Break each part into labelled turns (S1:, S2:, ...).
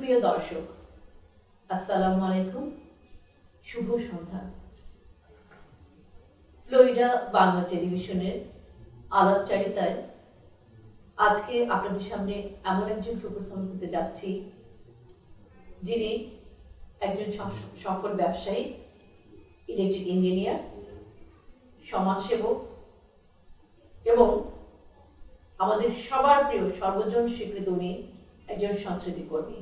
S1: সুপ্রিয় দর্শক, আসসালামু আলাইকুম, শুভ সন্ধ্যা। ফ্লোরিডা বাংলা টেলিভিশনের আলাপচারিতায় আজকে আপনাদের সামনে এমন একজনকে উপস্থাপন করতে যাচ্ছি যিনি একজন সফল ব্যবসায়ী, ইলেকট্রিক ইঞ্জিনিয়ার, সমাজসেবক এবং আমাদের সবার প্রিয় সর্বজন স্বীকৃত উনি একজন সংস্কৃতি কর্মী।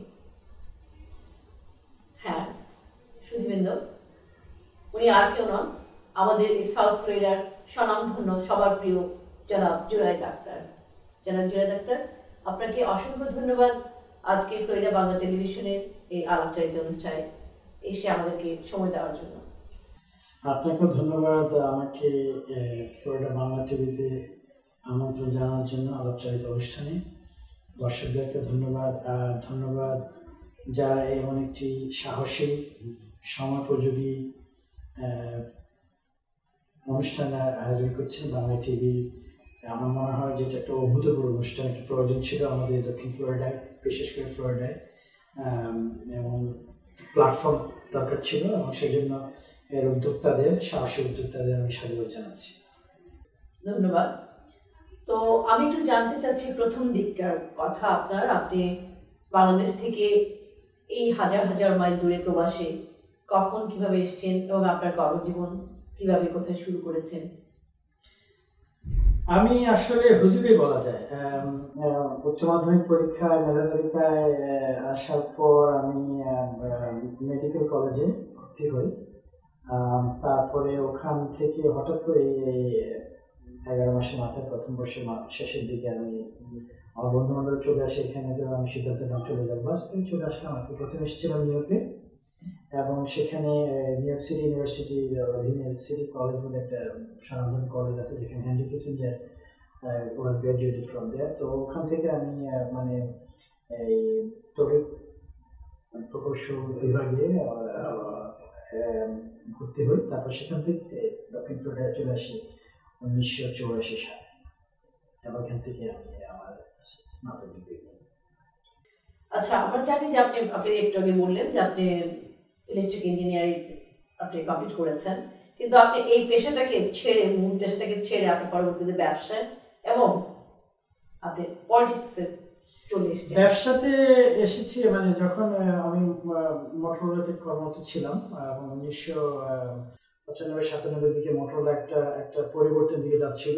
S1: হ্যাঁ সুধীবৃন্দ, উনি আর কেউ নন, আমাদের এই সাউথ ফ্লোরিডার স্বনামধন্য সবার প্রিয় জনাব জুরাই ডাক্তার। জনাব জুরাই ডাক্তার, আপনাকে অসংখ্য ধন্যবাদ আজকে ফ্লোরিডা বাংলা টেলিভিশনের এই আলাপচারিতা অনুষ্ঠানে এসে আমাদেরকে সময় দেওয়ার জন্য।
S2: আপনাকে ধন্যবাদ আমাকে ফ্লোরিডা বাংলা টিভিতে আমন্ত্রণ জানানোর জন্য আলাপচারিতা অনুষ্ঠানে। দর্শকদেরকে ধন্যবাদ, আর ধন্যবাদ যারা এমন একটি সাহসী সময়োপযোগী অনুষ্ঠানের আয়োজন করছেন বাংলা টিভি। আমার মনে হয় যে এটা একটা অভূতপূর্ব অনুষ্ঠান, একটা প্রয়োজন ছিল আমাদের দক্ষিণ ফ্লোরিডায়, বিশেষ করে ফ্লোরিডায়, এবং প্ল্যাটফর্ম দরকার ছিল, এবং সেই জন্য এর উদ্যোক্তাদের, সাহসী উদ্যোক্তাদের আমি সাধুবাদ জানাচ্ছি।
S1: ধন্যবাদ। তো আমি একটু জানতে চাচ্ছি প্রথম দিককার কথা আপনার, আপনি বাংলাদেশ থেকে এই হাজার হাজার মাইল দূরে প্রবাসে কখন কিভাবে এসেছেন এবং আপনার কর্মজীবন কিভাবে কোথায় শুরু করেছেন?
S2: আমি আসলে হুজুরই বলা যায়। উচ্চ মাধ্যমিক পরীক্ষায় মেধা তালিকায় আসার পর আমি মেডিকেল কলেজে ভর্তি হই। তারপরে ওখান থেকে হঠাৎ করে এই 11 মাসের মাথায় প্রথম বর্ষের শেষের দিকে আমি আমার বন্ধু বান্ধব চলে আসে এখানে, তো আমি সিদ্ধান্ত নিলাম চলে যাবো। বাস চলে আসলাম আর কি। প্রথমে এসেছিলাম নিউ ইয়র্কে, এবং সেখানে নিউ ইয়র্ক সিটি ইউনিভার্সিটির অধীনে সিটি কলেজ বলে একটা স্বনামধন্য কলেজ আছে, যেখানে Henry Kissinger was graduated from there. তো ওখান থেকে আমি মানে এই তড়িৎ প্রকৌশল বিভাগে ভর্তি হই। তারপর সেখান থেকে দক্ষিণ ফ্লোরিডায় চলে আসি 1984 সালে, এবং এখান থেকে আমি আমার স্নাতক ডিগ্রি নিই।
S1: আচ্ছা, আমরা জানি যে আপনি একটু আগে বললেন যে আপনি ইলেকট্রিক ইঞ্জিনিয়ারিং আপনি কমপ্লিট করেছেন, কিন্তু আপনি এই পেশাটাকে ছেড়ে, মূল পেশাটাকে ছেড়ে আপনি পরবর্তীতে ব্যবসায় এবং আপনি পলিটিক্সে চলে এসেছেন।
S2: ব্যবসাতে এসেছি মানে যখন আমি মোটরোলাতে কর্মরত ছিলাম, এবং 1995-97 দিকে মোটরোলা একটা পরিবর্তনের দিকে যাচ্ছিল।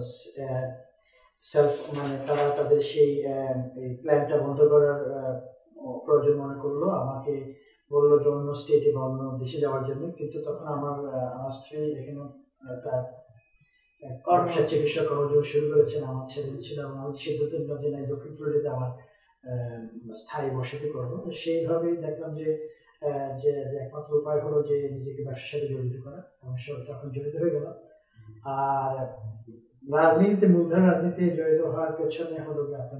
S2: সেলফ মানে তারা তাদের সেই প্ল্যানটা বন্ধ করার প্রয়োজন মনে করলো, আমাকে বললো যে অন্য স্টেটে বা অন্য দেশে যাওয়ার জন্য। কিন্তু তখন আমার স্ত্রী এখানে তার ব্যবসা চিকিৎসা করার জন্য শুরু করেছেন, আমার ছেলে ছিল, এবং আমি সিদ্ধান্ত নিলাম যে নাই, দক্ষিণ ফ্লোরিডাতে আমার স্থায়ী বসতি করবো। সেইভাবেই দেখলাম যে একমাত্র উপায় হলো যে নিজেকে ব্যবসার সাথে জড়িত করা, এবং তখন জড়িত হয়ে গেল। আর রাজনীতিতে, মূলধারা রাজনীতিতে জড়িত হওয়ার পেছনে হলো আপনার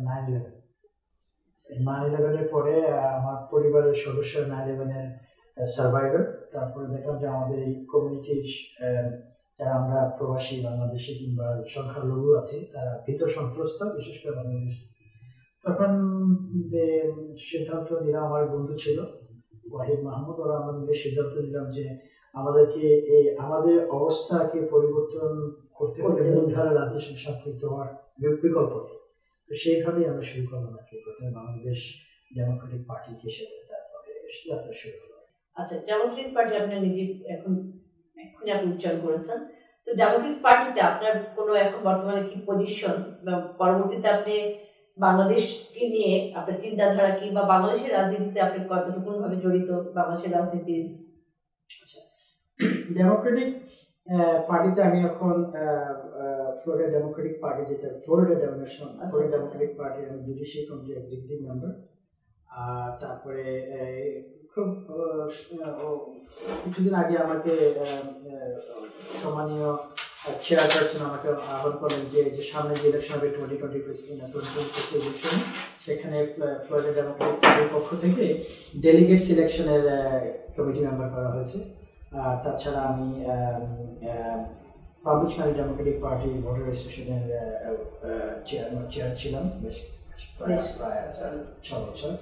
S2: 9/11-এর পরে আমার পরিবারের সদস্য 9/11-এর সার্ভাইভার। তারপরে দেখলাম যে আমাদের এই কমিউনিটির যারা আমরা প্রবাসী বাংলাদেশি কিংবা সংখ্যালঘু আছি, তারা ভীত সন্ত্রস্ত, বিশেষ করে বাংলাদেশ। তখন সিদ্ধান্ত নিলাম, আমার বন্ধু ছিল ওয়াহিদ মাহমুদ, ওরা আমাদের সিদ্ধান্ত নিলাম যে আমাদেরকে আমাদের অবস্থাকে পরিবর্তন করতে হলে মূলধারা রাজনীতির সম্পৃক্ত হওয়ার বিকল্প নেই। তো সেইভাবেই আমরা শুরু করলাম আর কি, প্রথমে বাংলাদেশ ডেমোক্রেটিক পার্টি হিসেবে, তারপরে যাত্রা শুরু হলো।
S1: আচ্ছা, ডেমোক্রেটিক পার্টি আপনার নিজে এখনই আপনি উচ্চারণ করেছেন, তো ডেমোক্রেটিক পার্টিতে আপনার কোনো এখন বর্তমানে কি পজিশন, বা পরবর্তীতে আপনি বাংলাদেশকে নিয়ে আপনার চিন্তাধারা কি, বা বাংলাদেশের রাজনীতিতে আপনি কতটুকু ভাবে জড়িত বাংলাদেশের রাজনীতি?
S2: আচ্ছা, ডেমোক্রেটিক পার্টিতে আমি এখন ফ্লোরিডা ডেমোক্রেটিক পার্টি, যেটা ফ্লোরিডা ডেমোক্রেটিক পার্টি, আমি জুডিশিয়াল কমিটি এক্সিকিউটিভ মেম্বার। আর তারপরে খুব কিছুদিন আগে আমাকে সম্মানীয় চেয়ারপারসন আমাকে আহ্বান করেন যে সামনে যে ইলেকশন হবে 2020 ইলেকশন, সেখানে ফ্লোরিডা ডেমোক্রেটিক পার্টির পক্ষ থেকে ডেলিগেট সিলেকশনের কমিটি মেম্বার করা হয়েছে। আর তাছাড়া আমি পাবলিক ডেমোক্রেটিক পার্টি ভোটার রেজিস্ট্রেশনের চেয়ার ছিলাম বেশ প্রায় 6 বছর।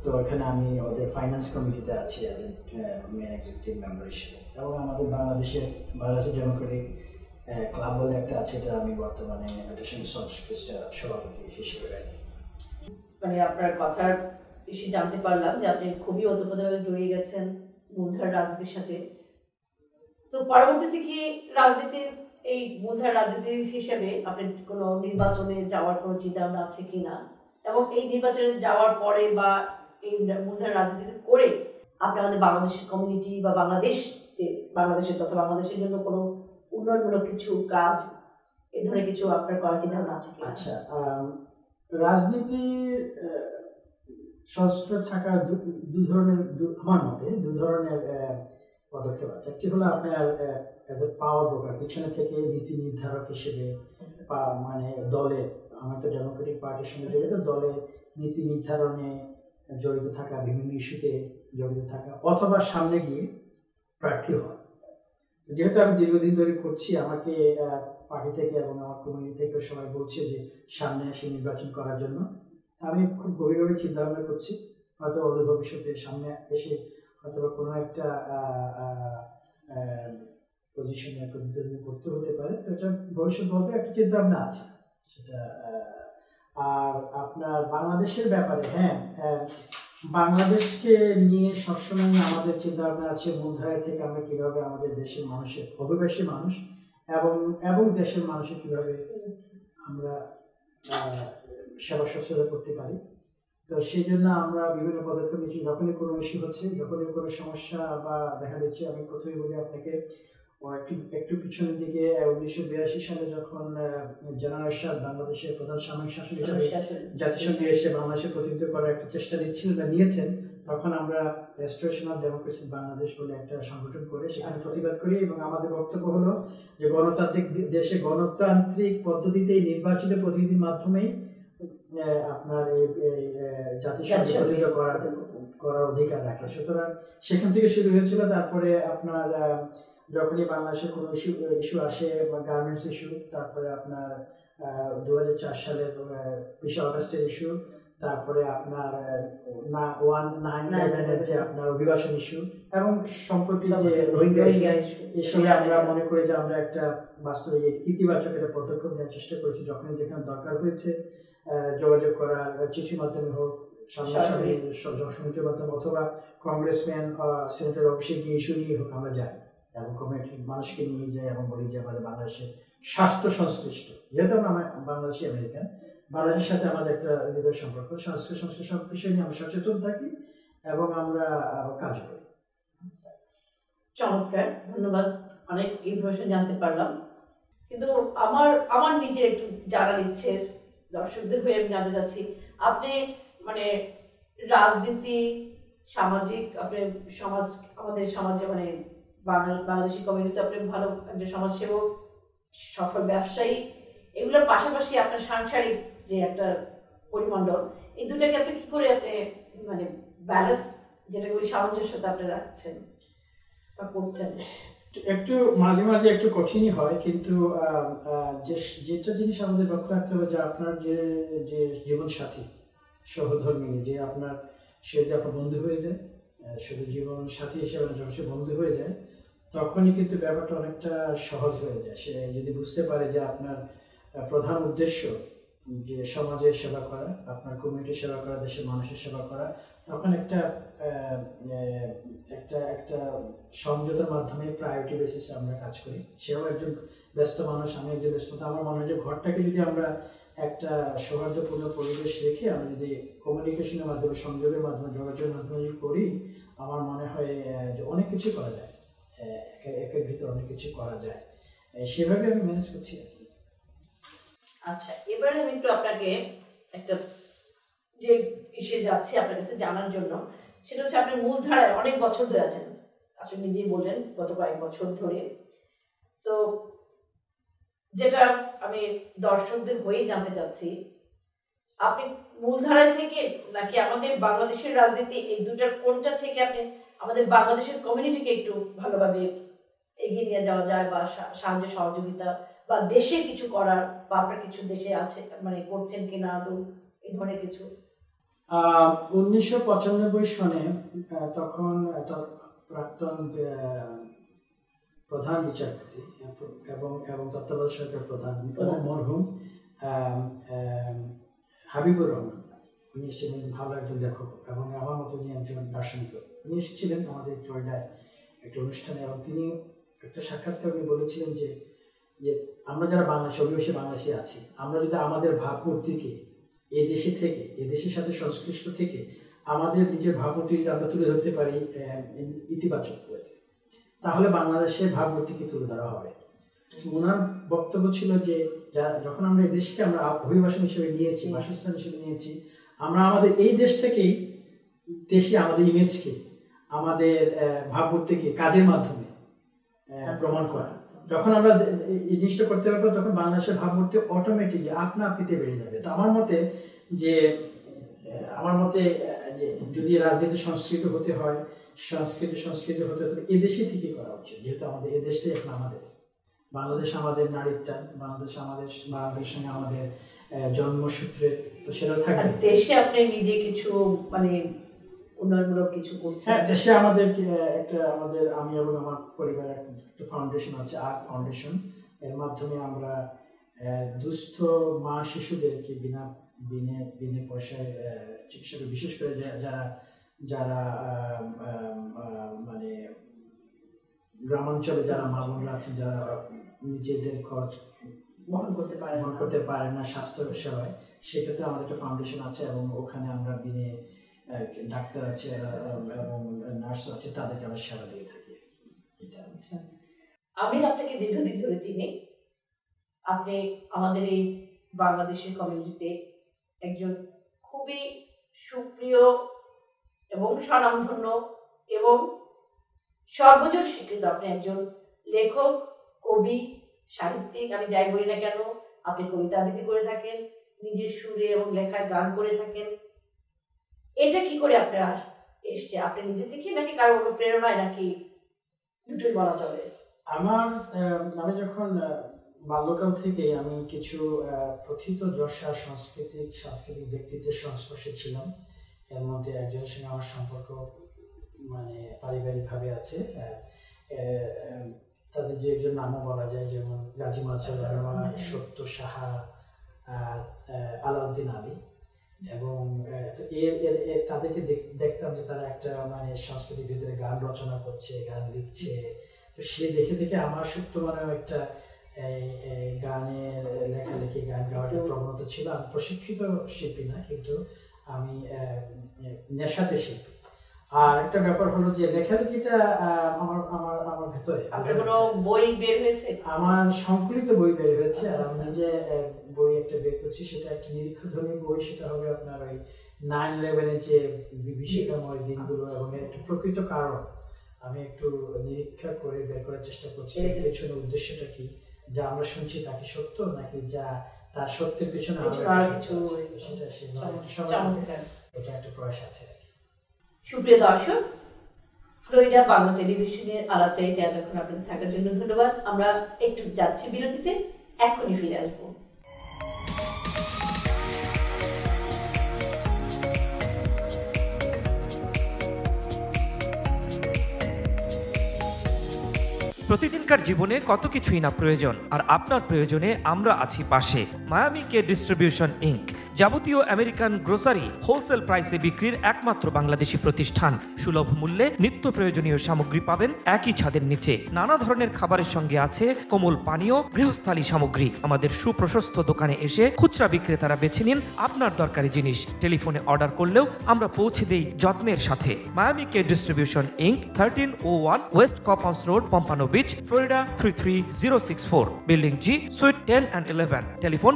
S2: তো এখানে আমি ওদের ফাইন্যান্স কমিটিতে আছি মেন এক্সিকিউটিভ মেম্বার হিসেবে, এবং আমাদের বাংলাদেশের ডেমোক্রেটিক ক্লাব বলে একটা আছে, এটা আমি বর্তমানে মেডিটেশন সংস্কৃতির সভাপতি হিসেবে আছি।
S1: মানে আপনার কথার বেশি জানতে পারলাম যে আপনি খুবই ওতপ্রোতভাবে জড়িয়ে গেছেন মূলধারার রাজনীতির সাথে। তো পরবর্তীতে কি রাজনীতির এই মূলধারার রাজনীতি হিসেবে আপনি কোনো নির্বাচনে যাওয়ার কোনো চিন্তা ভাবনা আছে কিনা, এবং এই নির্বাচনে যাওয়ার পরে বা এই মূলধারার রাজনীতি করে আপনি আমাদের বাংলাদেশের কমিউনিটি বা বাংলাদেশের তথা বাংলাদেশের জন্য কোনো উন্নয়নমূলক কিছু কাজ এই ধরনের কিছু আপনার করার চিন্তা ভাবনা আছে কিনা?
S2: আচ্ছা, রাজনীতি সংস্কৃত থাকার দু ধরনের, আমার মতে দু ধরনের পদক্ষেপ আছে। একটি হলো আপনার এজ এ পাওয়ার ব্রোকার, পিছনে থেকে নীতি নির্ধারক হিসেবে, মানে দলে, আমি তো ডেমোক্রেটিক পার্টির সঙ্গে জড়িত, দলে নীতি নির্ধারণে জড়িত থাকা, বিভিন্ন ইস্যুতে জড়িত থাকা, অথবা সামনে গিয়ে প্রার্থী হওয়া। যেহেতু আমি দীর্ঘদিন ধরে করছি, আমাকে পার্টি থেকে এবং আমার কমিউনিটি থেকে সবাই বলছে যে সামনে এসে নির্বাচন করার জন্য। আমি খুব গভীরভাবে চিন্তা ভাবনা করছি, হয়তো অদূর ভবিষ্যতে সামনে এসে হয়তো কোনো একটা পজিশনে প্রতিদ্বন্দ্বী করতে হতে পারে। তো এটা ভবিষ্যৎ বলতে একটা চিন্তা ভাবনা আছে সেটা। আর আপনার বাংলাদেশের ব্যাপারে, হ্যাঁ, বাংলাদেশকে নিয়ে সবসময় আমাদের চিন্তা ভাবনা আছে মূলধারা থেকে আমরা কিভাবে আমাদের দেশের মানুষের, অভিবাসী মানুষ এবং দেশের মানুষের কিভাবে আমরা সেবা শুশ্রূষা করতে পারি। তো সেই জন্য আমরা বিভিন্ন পদক্ষেপ নিচ্ছি। যখনই কোনো ইস্যু হচ্ছে, যখনই কোনো সমস্যা বা দেখা দিচ্ছে, আমি প্রথমে বলি আপনাকে, একটু পিছনের দিকে 1982 সালে যখন জেনারেল এরশাদ বাংলাদেশের প্রধান সামরিক শাসক হিসেবে জাতিসংঘে এসে বাংলাদেশের প্রতিনিধিত্ব করার একটা চেষ্টা নিয়েছেন, তখন আমরা রেস্টোরেশন অফ ডেমোক্রেসি বাংলাদেশ বলে একটা সংগঠন করে সেখানে প্রতিবাদ করি, এবং আমাদের বক্তব্য হলো যে গণতান্ত্রিক দেশে গণতান্ত্রিক পদ্ধতিতে নির্বাচিত প্রতিনিধির মাধ্যমেই আপনার এই জাতিসংঘে প্রতিনিধিত্ব করার অধিকার রাখে। সুতরাং সেখান থেকে শুরু হয়েছিল। তারপরে আপনার যখনই বাংলাদেশের কোনো ইস্যু আসে, গার্মেন্টস ইস্যু, তারপরে আপনার 2004 সালের 20 আগস্টের ইস্যু, তারপরে আপনার 9/11 যে আপনার অভিবাসন ইস্যু, এবং সম্প্রতি যে রোহিঙ্গা ইস্যু, এসবে আমরা মনে করি যে আমরা একটা বাস্তবে ইতিবাচক একটা পদক্ষেপ নেওয়ার চেষ্টা করেছি। যখন যেখানে দরকার হয়েছে যোগাযোগ করার, চিঠির মাধ্যমে হোক, সামনাসামনি সংযোগের মাধ্যমে, অথবা কংগ্রেসম্যান সেনেটর অফিসে গিয়ে ইস্যু নিয়ে হোক, আমরা যাই এবং কমিউনিটির মানুষকে নিয়ে যাই এবং বলি যে আমাদের বাংলাদেশের স্বাস্থ্য সংশ্লিষ্ট, যেহেতু আমরা বাংলাদেশি আমেরিকান, বাংলাদেশের সাথে আমাদের একটা হৃদয় সম্পর্ক, স্বাস্থ্য সংশ্লিষ্ট সব বিষয় নিয়ে আমরা সচেতন থাকি এবং আমরা কাজ করি।
S1: চমৎকার, ধন্যবাদ, অনেক ইনফরমেশন জানতে পারলাম। কিন্তু আমার নিজের একটু জানার ইচ্ছে, দর্শকদের হয়ে আমি জানতে চাচ্ছি, আপনি মানে রাজনীতি, সামাজিক, আপনি আমাদের সমাজে মানে বাংলাদেশি কমিউনিটি, আপনি ভালো একজন সমাজসেবক, সফল ব্যবসায়ী, এগুলোর পাশাপাশি আপনার সাংসারিক যে একটা পরিমণ্ডল, এই দুটাকে আপনি কি করে আপনি মানে ব্যালেন্স, যেটা বলি সামঞ্জস্যতা আপনি রাখছেন বা করছেন?
S2: একটু মাঝে মাঝে একটু কঠিনই হয়, কিন্তু যেটা জিনিস আমাদের লক্ষ্য রাখতে হবে যে আপনার যে জীবন সাথী, সহধর্মী, যে আপনার সে যদি আপনার বন্ধু হয়ে যায়, শুধু জীবন সাথী হিসেবে যখন সে বন্ধু হয়ে যায়, তখনই কিন্তু ব্যাপারটা অনেকটা সহজ হয়ে যায়। সে যদি বুঝতে পারে যে আপনার প্রধান উদ্দেশ্য যে সমাজের সেবা করা, আপনার কমিউনিটির সেবা করা, দেশের মানুষের সেবা করা, তখন একটা একটা একটা সমঝোতার মাধ্যমে প্রায়োরিটি বেসিসে আমরা কাজ করি। সেও একজন ব্যস্ত মানুষ, আমি একজন ব্যস্ত। আমার মনে হয় যে ঘরটাকে যদি আমরা একটা সৌহার্দ্যপূর্ণ পরিবেশ রেখে আমরা যদি কমিউনিকেশনের মাধ্যমে, সংযোগের মাধ্যমে, যোগাযোগের মাধ্যমে যদি করি, আমার মনে হয় যে অনেক কিছু করা যায়, একের ভিতর অনেক কিছু করা যায়। সেভাবে আমি ম্যানেজ করছি।
S1: আচ্ছা, এবারে আমি একটু আপনাকে একটা যে বিষয়ে যাচ্ছি আপনার কাছে জানার জন্য, সেটা হচ্ছে আপনি মূলধারায় অনেক বছর ধরে আছেন, আপনি নিজেই বললেন গত কয়েক বছর ধরে। তো যেটা আমি দর্শকদের হয়েই জানতে চাচ্ছি, আপনি মূলধারায় থেকে নাকি আমাদের বাংলাদেশের রাজনীতি, এই দুটার কোনটা থেকে আপনি আমাদের বাংলাদেশের কমিউনিটিকে একটু ভালোভাবে এগিয়ে নিয়ে যাওয়া যায়, বা সাহায্য সহযোগিতা, বা দেশে কিছু করার, বা আপনার কিছু দেশে আছে মানে করছেন কিনা এই ধরনের কিছু?
S2: 1995 সনে তখন প্রাক্তন প্রধান বিচারপতি এবং তত্ত্বাবধায়ক সরকার প্রধান মরহুম হাবিবুর রহমান, উনি এসেছিলেন ভালো একজন লেখক এবং আমার মতো উনি একজন দার্শনিক। উনি এসেছিলেন আমাদের ফ্লোরিডায় একটা অনুষ্ঠানে এবং তিনি একটা সাক্ষাৎকার উনি বলেছিলেন যে আমরা যারা অভিবাসী বাংলাদেশে আছি, আমরা যদি আমাদের ভাবমূর্তিকে এদেশের সাথে সংশ্লিষ্ট থেকে আমাদের নিজের ভাবমূর্তি যদি আমরা তুলে ধরতে পারি ইতিবাচক করে, তাহলে বাংলাদেশের ভাবমূর্তিকে তুলে ধরা হবে। ওনার বক্তব্য ছিল যে যখন আমরা এই দেশকে আমরা অভিবাসন হিসেবে নিয়েছি, বাসস্থান হিসেবে নিয়েছি, আমরা আমাদের এই দেশ থেকেই দেশে আমাদের ইমেজকে, আমাদের ভাবমূর্তিকে কাজের মাধ্যমে প্রমাণ করা। যখন আমরা এই জিনিসটা করতে পারবো তখন বাংলাদেশের ভাবমূর্তি অটোমেটিকলি আপনিতে বেড়ে যাবে। তো আমার মতে যে যদি রাজনীতি সংস্কৃতি হতে হয়, সংস্কৃতি হতে হলে এদেশে থেকে করা উচিত, যেহেতু আমাদের এই দেশটাই এখন আমাদের বাংলাদেশ, আমাদের নারীর টান, বাংলাদেশের সঙ্গে আমাদের জন্মসূত্রে, তো সেটা থাকবে।
S1: দেশে আপনি নিজে কিছু উন্নয়নমূলক কিছু করছেন?
S2: হ্যাঁ, দেশে আমাদের আমি এবং আমার পরিবারের একটা ফাউন্ডেশন আছে, আর্ট ফাউন্ডেশন। এর মাধ্যমে আমরা দুস্থ মা শিশুদেরকে বিনা পয়সায় চিকিৎসা, বিশেষ করে যারা গ্রামাঞ্চলে যারা মা বোনরা আছেন, যারা নিজেদের খরচ বহন করতে পারে না স্বাস্থ্য সেবায়, সেক্ষেত্রে আমাদের একটা ফাউন্ডেশন আছে এবং ওখানে আমরা ডাক্তার আছে এবং নার্স আছে, তাদেরকে আমরা সেবা দিয়ে থাকি।
S1: আমি আপনাকে দীর্ঘদিন ধরে চিনি। আপনি আমাদের এই বাংলাদেশের কমিউনিটিতে একজন খুবই সুপ্রিয় এবং স্বনামধন্য এবং সর্বজন স্বীকৃত আপনি একজন লেখক, কবি, সাহিত্যিক। আমি যাই বলি না কেন, আপনি কবিতা আবৃত্তি করে থাকেন, নিজের সুরে এবং লেখায় গান করে থাকেন। এটা কি করে আপনার এসছে? আপনি নিজে থেকে নাকি কারো প্রেরণায়, নাকি দুটোই বলা চলে?
S2: আমি যখন বাল্যকাল থেকে আমি কিছু প্রথিত যশা সাংস্কৃতিক ব্যক্তিত্বের সংস্পর্শে ছিলাম। এর মধ্যে একজনের সঙ্গে আমার সম্পর্ক পারিবারিক ভাবে আছে। তাদের যে একজন নামও বলা যায়, যেমন গাজী মাজহারুর রহমান, সত্য সাহা, আলাউদ্দিন আলী। এবং তাদেরকে দেখতাম যে তারা একটা সংস্কৃতির ভিতরে গান রচনা করছে, গান লিখছে। তো সে দেখে আমার সুপ্ত একটা গানের লেখালেখি, গান গাওয়ার প্রবণতা ছিল। আমি প্রশিক্ষিত শিল্পী না, কিন্তু আমি নেশাতে শিল্পী। আর একটা ব্যাপার হলো যে লেখালেখিটা আমার ভেতরে।
S1: বই বের হয়েছে? আমার
S2: সংকলিত বই বের হয়েছে। আর আমি নিজে বই একটা বের করছি, সেটা একটা নিরীক্ষাধর্মী বই। সেটা হবে আপনার ওই 9/11-এর যে বিভীষিকাময় দিনগুলো এবং একটা প্রকৃত কারণ আমি একটু নিরীক্ষা করে বের করার চেষ্টা করছি। এর পেছনে উদ্দেশ্যটা কি, যা আমরা শুনছি তা কি সত্য, নাকি যা তার সত্যের পেছনে এটা একটা প্রয়াস আছে।
S1: সুপ্রিয় দর্শক, ফ্লোরিডা বাংলা টেলিভিশনের আলাপচারিতে এতক্ষণ আপনাদের থাকার জন্য ধন্যবাদ। আমরা একটু যাচ্ছি বিরতিতে, এখনই ফিরে আসবো।
S3: প্রতিদিনকার জীবনে কত কিছুই না প্রয়োজন, আর আপনার প্রয়োজনে আমরা আছি পাশে। মায়ামি কে ডিস্ট্রিবিউশন ইনক, যাবতীয় আমেরিকান গ্রোসারি হোলসেল প্রাইসে বিক্রির একমাত্র বাংলাদেশি প্রতিষ্ঠান। সুলভ মূল্যে নিত্য প্রয়োজনীয় সামগ্রী পাবেন একই ছাদের নিচে। নানা ধরনের খাবারের সঙ্গে আছে কোমল পানীয়, গৃহস্থালী সামগ্রী। আমাদের সুপ্রশস্ত দোকানে এসে খুচরা বিক্রেতারা বেছে নিন আপনার দরকারি জিনিস। টেলিফোনে অর্ডার করলেও আমরা পৌঁছে দেই যত্নের সাথে। Miami K distribution Inc, 1301 west Copans road, Pompano beach, Florida 33064, Building G, Suite 10 and 11, Telephone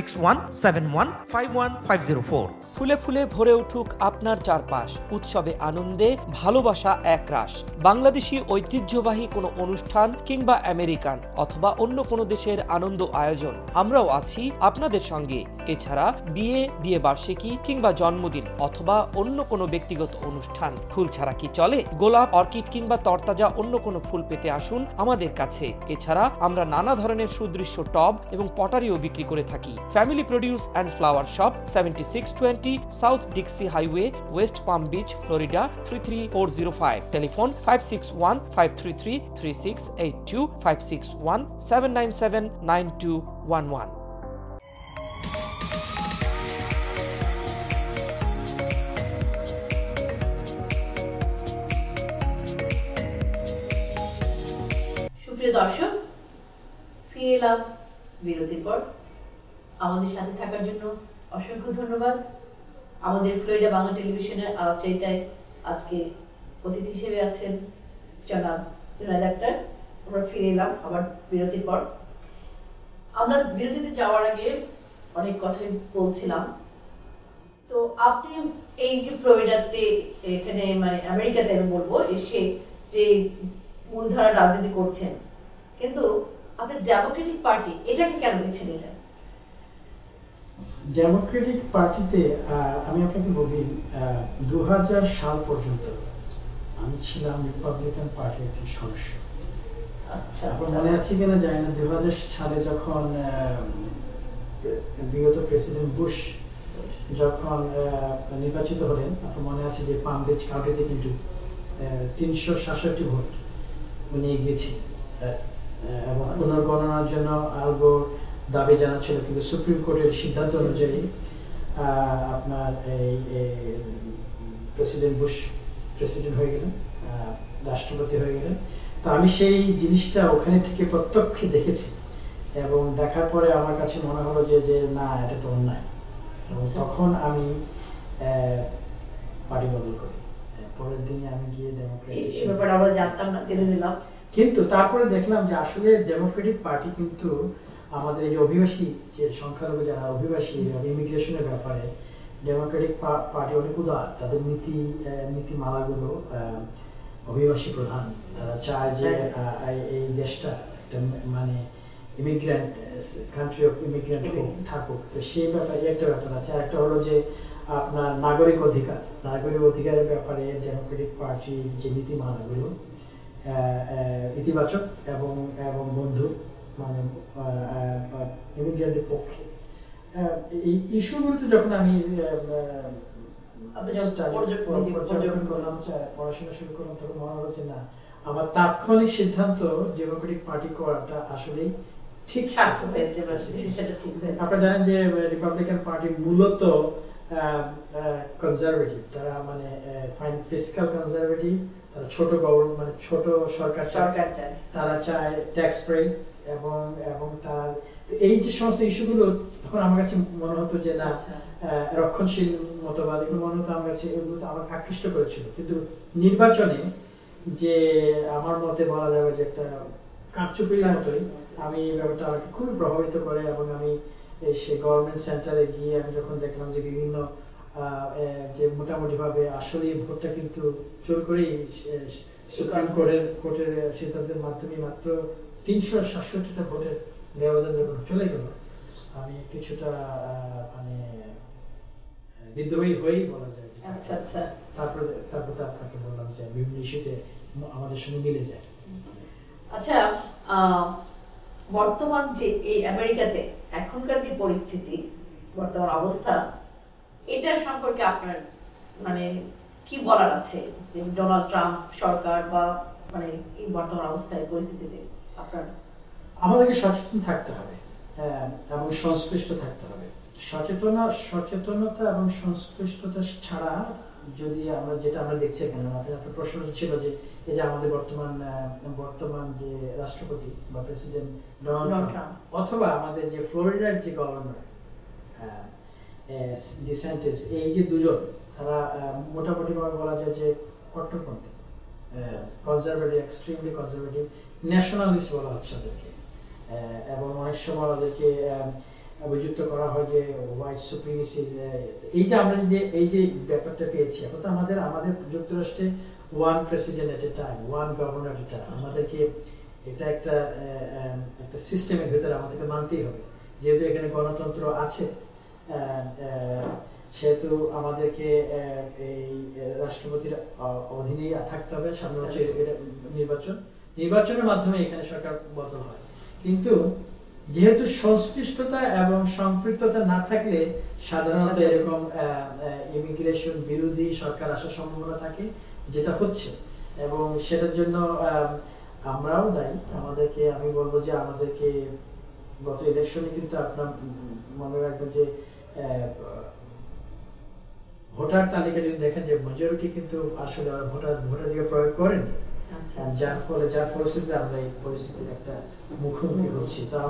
S3: 561-7151-504। ফুলে ফুলে ভরে উঠুক আপনার চারপাশ, উৎসবে আনন্দে ভালোবাসা একরাশ। বাংলাদেশি ঐতিহ্যবাহী কোনো অনুষ্ঠান কিংবা আমেরিকান অথবা অন্য কোনো দেশের আনন্দ আয়োজন, আমরাও আছি আপনাদের সঙ্গে। এছাড়া বিয়ে বার্ষিকী কিংবা জন্মদিন অথবা অন্য কোনো ব্যক্তিগত অনুষ্ঠান ফুল ছাড়া কি চলে? গোলাপ, অর্কিড কিংবা তরতাজা অন্য কোনো ফুল পেতে আসুন আমাদের কাছে। এছাড়া আমরা নানা ধরনের সুদৃশ্য টব এবং পটারিও বিক্রি করে থাকি। Family produce and flower shop, 7620 south Dixie highway, west palm beach, Florida 33405। Telephone 561-533-3682, 561-797-9211।
S1: সুপ্রিয় দর্শক, ফিরে এলাম বিরতির পর। আমাদের সাথে থাকার জন্য অসংখ্য ধন্যবাদ। আমাদের ফ্লোরিডা বাংলা টেলিভিশনের আলাপচারিতায় আজকে অতিথি হিসেবে আছেন জনাব জুনায়েদ আক্তার। আমরা ফিরে এলাম আবার বিরতির পর। আমরা বিরতিতে যাওয়ার আগে অনেক কথাই বলছিলাম। তো আপনি এই যে ফ্লোরিডাতে, এখানে মানে আমেরিকাতে আমি বলবো, এসে যে মূলধারা রাজনীতি করছেন, কিন্তু আপনি ডেমোক্রেটিক পার্টি এটাকে কেন বেছে নিলেন?
S2: ডেমোক্রেটিক পার্টিতে আমি আপনাকে বলি 2000 সাল পর্যন্ত আমি ছিলাম রিপাবলিকান পার্টির একটি সদস্য।
S1: আচ্ছা,
S2: আপনার মনে আছে কিনা জানি না, 2000 সালে যখন বিগত প্রেসিডেন্ট বুশ যখন নির্বাচিত হলেন, আপনার মনে আছে যে পাম বিচ কাউন্টিতে কিন্তু 367 ভোট উনি এগিয়েছেন এবং পুনর্গণনার জন্য আলগো দাবি জানাচ্ছিল, কিন্তু সুপ্রিম কোর্টের সিদ্ধান্ত অনুযায়ী আপনার এই প্রেসিডেন্ট বুশ প্রেসিডেন্ট হয়ে গেলেন, রাষ্ট্রপতি হয়ে গেলেন। তো আমি সেই জিনিসটা ওখানে থেকে প্রত্যক্ষে দেখেছি এবং দেখার পরে আমার কাছে মনে হলো যে না, এটা তো অন্যায়। এবং তখন আমি পার্টি বদল করি। পরের দিনে আমি গিয়ে ডেমোক্রেটিক,
S1: এই ব্যাপারে আমরা জানতাম না, জেনে নিলাম।
S2: কিন্তু তারপরে দেখলাম যে আসলে ডেমোক্রেটিক পার্টি কিন্তু আমাদের এই যে অভিবাসী, যে সংখ্যালঘু যারা অভিবাসী, ইমিগ্রেশনের ব্যাপারে ডেমোক্রেটিক পার্টি অনেক উদার। তাদের নীতিমালাগুলো অভিবাসী প্রধান। তারা চায় যে এই দেশটা একটা মানে ইমিগ্রেন্ট কান্ট্রি অফ ইমিগ্রেন্ট থাকুক। তো সেই ব্যাপারে একটা ব্যাপার আছে। আর একটা হলো যে আপনার নাগরিক অধিকারের ব্যাপারে ডেমোক্রেটিক পার্টির যে নীতিমালাগুলো ইতিবাচক এবং বন্ধু মানে ইমিগ্রেন্টের পক্ষে। এই ইস্যুগুলোতে যখন আমি পড়াশোনা শুরু করলাম, তখন মনে হলো যে না, আমার তাৎক্ষণিক সিদ্ধান্ত ডেমোক্রেটিক পার্টি করাটা আসলেই ঠিক হয়েছে। আপনারা জানেন যে রিপাবলিকান পার্টি মূলত কনজারভেটিভ, তারা মানে ফিসকাল কনজারভেটিভ, তারা ছোট গভর্নমেন্ট মানে ছোট সরকার চায়, তারা চায় ট্যাক্স ব্রেক এবং তারা এই যে সমস্ত ইস্যুগুলো তখন আমার কাছে মনে হতো যে না, রক্ষণশীল মতবাদ এগুলো মনে হতো আমার কাছে, এগুলো আমাকে আকৃষ্ট করেছিল। কিন্তু নির্বাচনে যে আমার মতে বলা যাবে যে একটা কারচুপির মতোই আমি ব্যাপারটা আমাকে খুবই প্রভাবিত করে। এবং আমি সেই গভর্নমেন্ট সেন্টারে গিয়ে আমি যখন দেখলাম যে বিভিন্ন যে মোটামুটি ভাবে আসলে ভোটটা কিন্তু জোর করেই সুপ্রিম কোর্টের সিদ্ধান্তের মাধ্যমে মাত্র 367টা ভোটের ব্যবধান যখন চলে গেল, আমি কিছুটা মানে বিদ্রোহী হয়েই বলা যায়। তারপরে আপনাকে বললাম যে বিভিন্ন ইস্যুতে আমাদের সঙ্গে মিলে যায়।
S1: আচ্ছা, বর্তমান যে এই আমেরিকাতে এখনকার যে পরিস্থিতি, বর্তমান অবস্থা, এটার সম্পর্কে আপনার মানে কি বলার আছে? যে ডোনাল্ড ট্রাম্প সরকার বা মানে এই বর্তমান অবস্থায় পরিস্থিতিতে আপনার?
S2: আমাদেরকে সচেতন থাকতে হবে এবং সংশ্লিষ্ট থাকতে হবে। সচেতনতা এবং সংশ্লিষ্টতা ছাড়া যদি আমরা যেটা আমরা দেখছি এখানে, আপনার প্রশ্ন ছিল যে এই যে আমাদের বর্তমান যে রাষ্ট্রপতি বা প্রেসিডেন্ট ডোনাল্ড ট্রাম্প, অথবা আমাদের যে ফ্লোরিডার যে গভর্নর ডিসেন্টিস, এই যে দুজন, তারা মোটামুটি ভাবে বলা যায় যে কট্টরপন্থী, কনজারভেটিভ, এক্সট্রিমলি কনজারভেটিভ, ন্যাশনালিস্ট বলা হচ্ছে ওদেরকে। এবং অনেক সময় ওদেরকে অভিযুক্ত করা হয় যে হোয়াইট সুপ্রিমেসি। এই যে আমরা এই যে ব্যাপারটা পেয়েছি, এখন তো আমাদের যুক্তরাষ্ট্রে one president at a time, one governor at a time. আমাদেরকে এটা একটা সিস্টেমের ভিতরে আমাদেরকে মানতেই হবে, যেহেতু এখানে গণতন্ত্র আছে। সেহেতু আমাদেরকে এই রাষ্ট্রপতির অধীনেই থাকতে হবে। সামনে হচ্ছে এটা নির্বাচনের মাধ্যমে এখানে সরকার বদল হয়, কিন্তু যেহেতু সংশ্লিষ্টতা এবং সম্পৃক্ততা না থাকলে সাধারণত এরকম ইমিগ্রেশন বিরোধী সরকার আসার সম্ভাবনা থাকে, যেটা হচ্ছে। এবং সেটার জন্য আমরাও দায়ী। আমাদেরকে, আমি বলবো যে আমাদেরকে গত ইলেকশনে কিন্তু আপনার মনে রাখবেন যে ভোটার তালিকা যদি দেখেন যে মেজরিটি কিন্তু আসলে ভোটাধিকার প্রয়োগ করেনি, যার পরিস্থিতিতে আমরা এই পরিস্থিতির একটা মুখোমুখি হচ্ছি। তো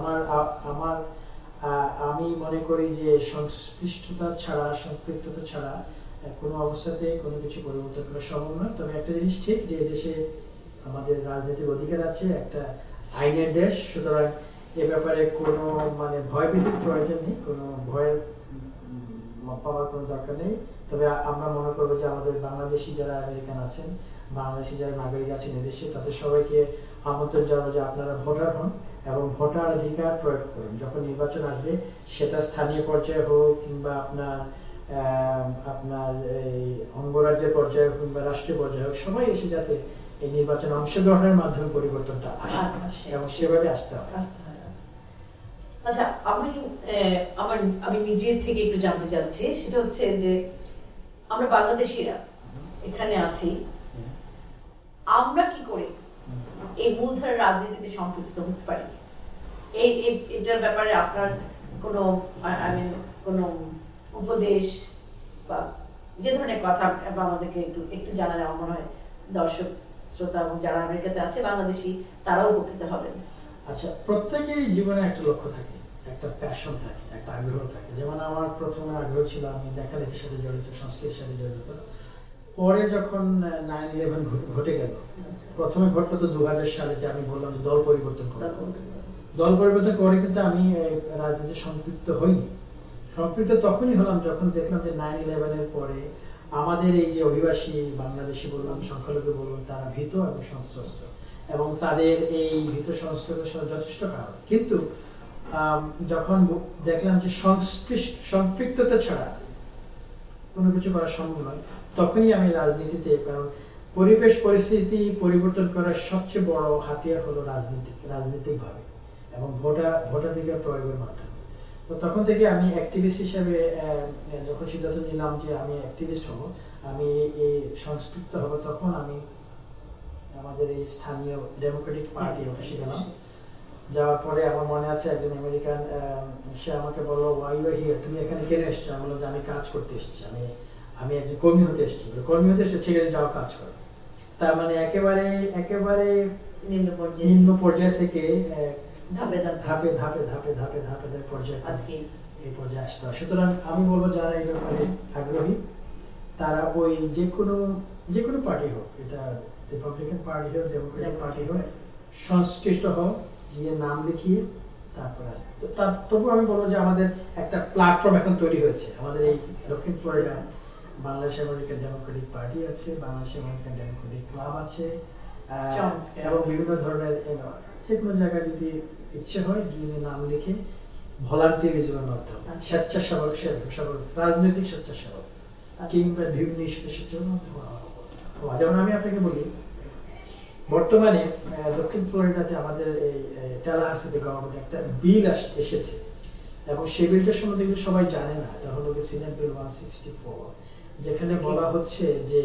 S2: আমি মনে করি যে সংশ্লিষ্টতা ছাড়া, সম্পৃক্ততা ছাড়া কোনো অবস্থাতে কোনো কিছু পরিবর্তন করা সম্ভব নয়। তবে একটা জিনিস ঠিক, যে দেশে আমাদের রাজনৈতিক অধিকার আছে, একটা আইনের দেশ, সুতরাং এ ব্যাপারে কোনো ভয়ভীতির প্রয়োজন নেই, কোনো ভয়ের পাওয়ার কোনো দরকার নেই। তবে আমরা মনে করবো যে আমাদের বাংলাদেশি যারা আমেরিকান আছেন, বাংলাদেশি যারা নাগরিক আছেন এদেশে, তাদের সবাইকে আমন্ত্রণ জানাবো যে আপনারা ভোটার হন এবং ভোটার অধিকার প্রয়োগ করুন। যখন নির্বাচন আসবে, সেটা স্থানীয় পর্যায়ে হোক কিংবা আপনার এই অঙ্গরাজ্যের পর্যায়ে হোক কিংবা রাষ্ট্রীয় পর্যায়ে হোক, সবাই এসে যাতে এই নির্বাচনে অংশগ্রহণের মাধ্যমে পরিবর্তনটা আসে এবং সেভাবে আসতে হবে।
S1: আচ্ছা, আমি নিজের থেকে একটু জানতে চাচ্ছি, সেটা হচ্ছে যে আমরা বাংলাদেশিরা এখানে আছি, আমরা কি করে এই মূলধারার রাজনীতিতে সম্পৃক্ত হতে পারি? এটার ব্যাপারে আপনার কোনো কোনো উপদেশ বা যে ধরনের কথা আমাদেরকে একটু জানালে আমার মনে হয় দর্শক শ্রোতা এবং যারা আমেরিকাতে আছে বাংলাদেশি, তারাও উপকৃত হবেন।
S2: আচ্ছা, প্রত্যেকেরই জীবনে একটা লক্ষ্য থাকে, একটা প্যাশন থাকে, একটা আগ্রহ থাকে। যেমন আমার প্রথমে আগ্রহ ছিল, আমি লেখালেখির সাথে জড়িত, সংস্কৃতির সাথে জড়িত। পরে যখন 9/11 ঘটে গেল, প্রথমে ঘটলো তো 2000 সালে, যে আমি বললাম যে দল পরিবর্তন করে কিন্তু আমি রাজনীতিতে সম্পৃক্ত হইনি। সম্পৃক্ত তখনই হলাম যখন দেখলাম যে 9/11 পরে আমাদের এই যে অভিবাসী বাংলাদেশি বললাম, সংখ্যালঘু বললাম, তারা ভীত এবং সন্ত্রস্ত, এবং তাদের এই ভীত সন্ত্রস্ত যথেষ্ট কারণ। কিন্তু যখন দেখলাম যে সম্পৃক্ততা ছাড়া কোনো কিছু করা সম্ভব নয়, তখনই আমি রাজনীতিতে, কারণ পরিবেশ পরিস্থিতি পরিবর্তন করার সবচেয়ে বড় হাতিয়ার হলো রাজনৈতিকভাবে এবং ভোটাধিকার প্রয়োগের মাধ্যমে। তো তখন থেকে আমি অ্যাক্টিভিস্ট হিসেবে যখন সিদ্ধান্ত নিলাম যে আমি অ্যাক্টিভিস্ট হব, আমি এই সংস্কৃত হব, তখন আমি আমাদের এই স্থানীয় ডেমোক্রেটিক পার্টি অফিসে গেলাম। যাওয়ার পরে আমার মনে আছে একজন আমেরিকান, সে আমাকে বললো, ওয়াই ইউ আর হিয়ার, তুমি এখানে কেন এসছো? আমি বললাম যে আমি কাজ করতে এসেছি, আমি একজন কর্মী হতে এসেছি। ঠিক আছে, যাও কাজ করো। তার মানে একেবারে নিম্ন পর্যায় থেকে ধাপে পর্যায়ে আজকে এই পর্যায়ে আসতে হয়। সুতরাং আমি বলবো যারা এই ব্যাপারে আগ্রহী, তারা ওই যে কোনো পার্টি হোক, এটা রিপাবলিকান পার্টি হোক, ডেমোক্রেটিক পার্টি হোক, সংশ্লিষ্ট হোক, গিয়ে নাম লিখিয়ে তারপর আসবে। তবু আমি বলবো যে আমাদের একটা প্ল্যাটফর্ম এখন তৈরি হয়েছে। আমাদের এই দক্ষিণ Florida Bangladesh American democratic party আছে, বাংলাদেশ আমেরিকান ডেমোক্রেটিক ক্লাব আছে, এবং বিভিন্ন ধরনের যে কোনো জায়গায় যদি ইচ্ছে হয় গিয়ে নাম লিখে ভলান্টিয়ারিজমের মাধ্যমে, স্বেচ্ছাসেবক রাজনৈতিক স্বেচ্ছাসেবক কিংবা বিভিন্ন ইস্যুতে স্বেচ্ছাসেবক। যেমন আমি আপনাকে বলি, বর্তমানে দক্ষিণ ফ্লোরিডাতে আমাদের এই ট্যালাহাসিতে গভর্নমেন্ট একটা বিল এসেছে, এবং সেই বিলটার সম্বন্ধে কিন্তু সবাই জানে না। এটা হলো সিনেট বিল 164, যেখানে বলা হচ্ছে যে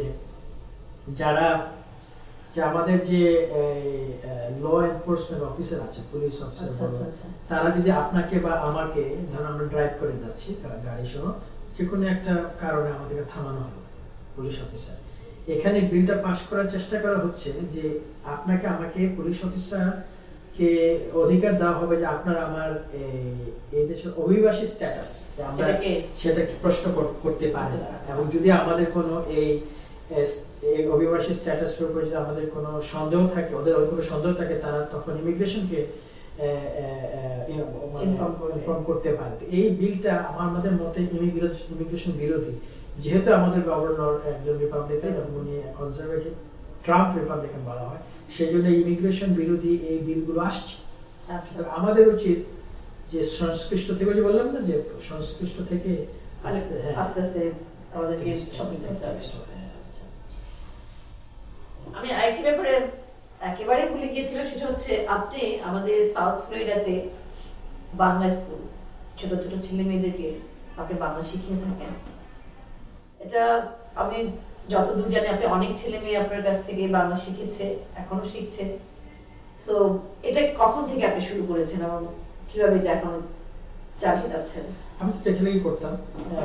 S2: আমাদের যে ল এনফোর্সমেন্ট অফিসার আছে, পুলিশ অফিসার, তারা যদি আপনাকে বা আমাকে, ধরুন আমরা ড্রাইভ করে যাচ্ছি গাড়ি সহ, যে কোনো একটা কারণে আমাদেরকে থামানো হলো পুলিশ অফিসার, এখানে বিলটা পাস করার চেষ্টা করা হচ্ছে যে আপনাকে আমাকে পুলিশ অফিসারকে অধিকার দেওয়া হবে যে আপনার আমার এই দেশের অভিবাসী স্ট্যাটাস সেটাকে প্রশ্ন করতে পারে না। এবং যদি আমাদের কোনো এই অভিবাসী স্ট্যাটাসের উপর যদি আমাদের কোনো সন্দেহ থাকে, ওদের কোনো সন্দেহ থাকে, তারা তখন ইমিগ্রেশনকে ইনফর্ম করতে পারে। এই বিলটা আমাদের মতে ইমিগ্রেশন বিরোধী। যেহেতু আমাদের গভর্নর একজন রিপাবলিকান এবং উনি কনজারভেটিভ, ট্রাম্প রিপাবলিকান বলা হয়, সেই জন্য ইমিগ্রেশন বিরোধী এই বিলগুলো আসছে। আমাদের উচিত যে সংশ্লিষ্ট থেকে যে বললাম না যে সংশ্লিষ্ট থেকে আস্তে
S1: আস্তে আস্তে আমাদেরকে শপিং করতে হবে। আমি আরেকটি ব্যাপারে একেবারে ভুলে গিয়েছিলাম, সেটা হচ্ছে আপনি আমাদের সাউথ ফ্লোরিডাতে বাংলা স্কুল ছোট ছোট ছেলে মেয়েদেরকে আপনি বাংলা শিখিয়ে থাকেন। এটা আমি যতদূর জানি আপনি অনেক ছেলে মেয়ে আপনার কাছ থেকে বাংলা শিখেছে, এখনো শিখছে। সো এটা কখন থেকে আপনি শুরু করেছেন এবং কিভাবে এটা এখন চালিয়ে যাচ্ছেন?
S2: আমি তো টেকনিক্যালি করতাম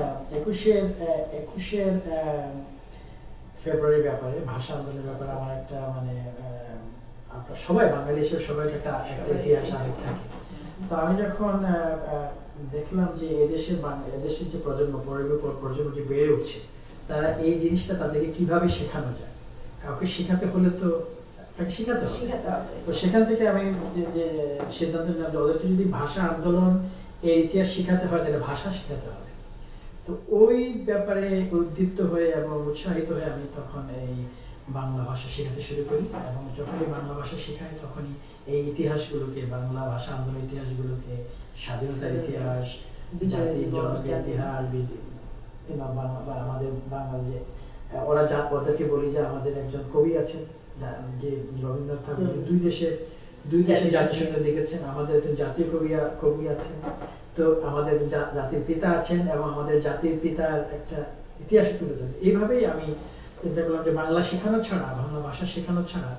S2: 21 ফেব্রুয়ারির ব্যাপারে, ভাষা আন্দোলনের ব্যাপারে আমার একটা মানে আপনার সবাই বাঙালি হিসেবে সবাই একটা ইতিহাস আবেগ থাকে। তো আমি যখন দেখলাম যে এদেশের যে প্রজন্ম যে বেড়ে উঠছে, তারা এই জিনিসটা তাদেরকে কিভাবে শেখানো যায়, কাউকে শেখাতে হলে তো তাকে শেখাতে হবে। তো সেখান থেকে আমি যে সিদ্ধান্ত নিলাম যে ওদেরকে যদি ভাষা আন্দোলন এর ইতিহাস শেখাতে হয় তাহলে ভাষা শেখাতে হবে। তো ওই ব্যাপারে উদ্দীপ্ত হয়ে এবং উৎসাহিত হয়ে আমি তখন এই বাংলা ভাষা শেখাতে শুরু করি, এবং যখনই বাংলা ভাষা শেখাই তখনই এই ইতিহাসগুলোকে, বাংলা ভাষা আন্দোলনের ইতিহাসগুলোকে, স্বাধীনতার ইতিহাস, জাতির জনকের ইতিহাস, বা আমাদের বাংলা যে ওদেরকে বলি যে আমাদের একজন কবি আছেন যে রবীন্দ্রনাথ ঠাকুর দুই দেশে জাতিসংঘ লিখেছেন, আমাদের একজন জাতীয় কবি আছেন, তো আমাদের জাতির পিতা আছেন এবং আমাদের জাতির পিতার একটা ইতিহাস তুলে ধরে। এইভাবেই আমি চিন্তা করলাম যে বাংলা শেখানো ছাড়া, বাংলা ভাষা শেখানো ছাড়া